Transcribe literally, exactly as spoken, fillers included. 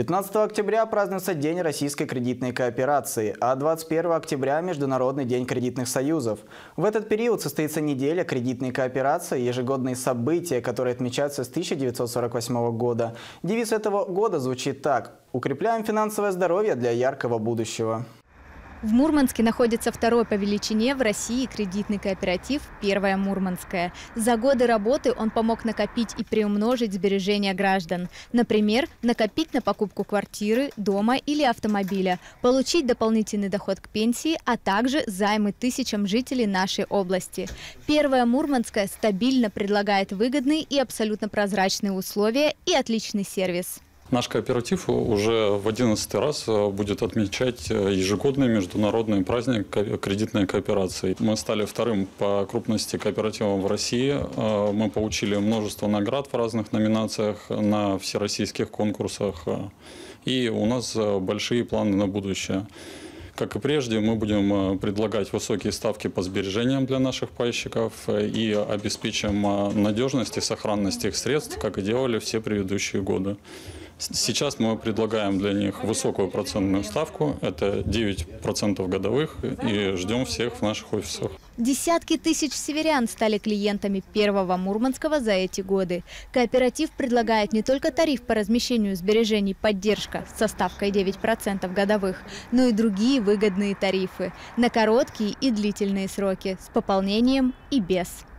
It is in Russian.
пятнадцатого октября празднуется День российской кредитной кооперации, а двадцать первого октября – Международный день кредитных союзов. В этот период состоится неделя кредитной кооперации, ежегодные события, которые отмечаются с тысяча девятьсот сорок восьмого года. Девиз этого года звучит так: «Укрепляем финансовое здоровье для яркого будущего». В Мурманске находится второй по величине в России кредитный кооператив «Первая Мурманская». За годы работы он помог накопить и приумножить сбережения граждан. Например, накопить на покупку квартиры, дома или автомобиля, получить дополнительный доход к пенсии, а также займы тысячам жителей нашей области. «Первая Мурманская» стабильно предлагает выгодные и абсолютно прозрачные условия и отличный сервис. Наш кооператив уже в одиннадцатый раз будет отмечать ежегодный международный праздник кредитной кооперации. Мы стали вторым по крупности кооперативом в России. Мы получили множество наград в разных номинациях на всероссийских конкурсах. И у нас большие планы на будущее. Как и прежде, мы будем предлагать высокие ставки по сбережениям для наших пайщиков и обеспечим надежность и сохранность их средств, как и делали все предыдущие годы. Сейчас мы предлагаем для них высокую процентную ставку, это девять процентов годовых, и ждем всех в наших офисах. Десятки тысяч северян стали клиентами Первого Мурманского за эти годы. Кооператив предлагает не только тариф по размещению сбережений «Поддержка» со ставкой девять процентов годовых, но и другие выгодные тарифы на короткие и длительные сроки с пополнением и без.